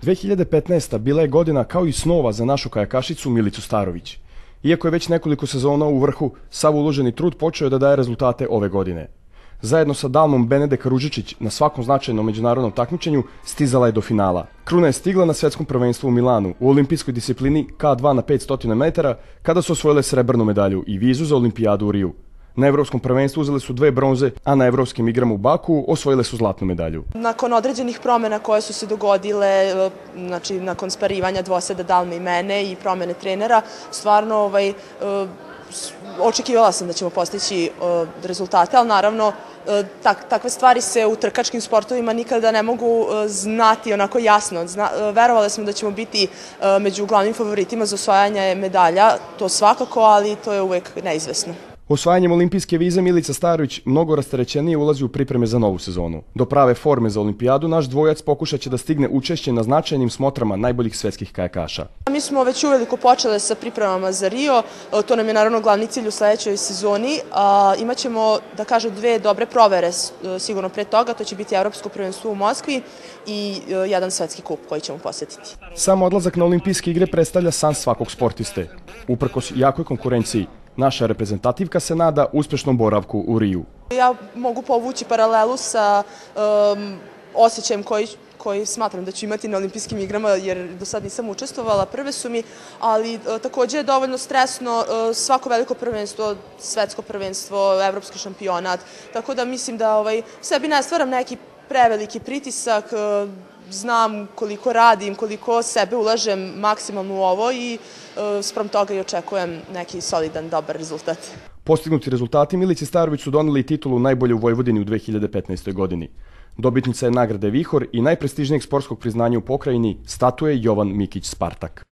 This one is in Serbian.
2015. bila je godina kao i snova za našu kajakašicu Milicu Starović. Iako je već nekoliko sezona u vrhu, sav uloženi trud počeo je da daje rezultate ove godine. Zajedno sa Dalmom Benedek Ružičić na svakom značajnom međunarodnom takmičenju stizala je do finala. Kruna je stigla na svetskom prvenstvu u Milanu u olimpijskoj disciplini K2 na 500 metara kada su osvojile srebrnu medalju i vizu za olimpijadu u Riju. Na evropskom prvenstvu uzele su 2 bronze, a na evropskim igrama u Baku osvojile su zlatnu medalju. Nakon određenih promjena koje su se dogodile, znači nakon sparivanja dvoseda Dalme i mene i promjene trenera, stvarno očekivala sam da ćemo postići rezultate, ali naravno takve stvari se u trkačkim sportovima nikada ne mogu znati onako jasno. Verovali smo da ćemo biti među glavnim favoritima za osvajanje medalja, to svakako, ali to je uvek neizvesno. Osvajanjem olimpijske vize Milica Starović mnogo rasterećenije ulazi u pripreme za novu sezonu. Do prave forme za olimpijadu naš dvojac pokušat će da stigne učešće na značajnim smotrama najboljih svetskih kajakaša. Mi smo već uveliko počeli sa pripremama za Rio, to nam je naravno glavni cilj u sledećoj sezoni. Imaćemo, da kažem, 2 dobre provere sigurno pre toga, to će biti Evropsko prvenstvo u Moskvi i jedan svetski kup koji ćemo posjetiti. Sam odlazak na olimpijske igre predstavlja san svakog sportiste. Uprkos jakoj konkurenciji, naša reprezentativka se nada uspešnom boravku u Riju. Ja mogu povući paralelu sa osjećajem koji smatram da ću imati na olimpijskim igrama, jer do sad nisam učestvovala, prve su mi, ali također je dovoljno stresno svako veliko prvenstvo, svetsko prvenstvo, evropski šampionat, tako da mislim da sebi ne stvaram neki preveliki pritisak, znam koliko radim, koliko sebe ulažem maksimalno u ovo i sprem toga i očekujem neki solidan, dobar rezultat. Postignuti rezultati Milici Starović su doneli titulu najbolje u Vojvodini u 2015. godini. Dobitnica je nagrade Vihor i najprestižnijeg sportskog priznanja u pokrajini, statue Jovan Mikić Spartak.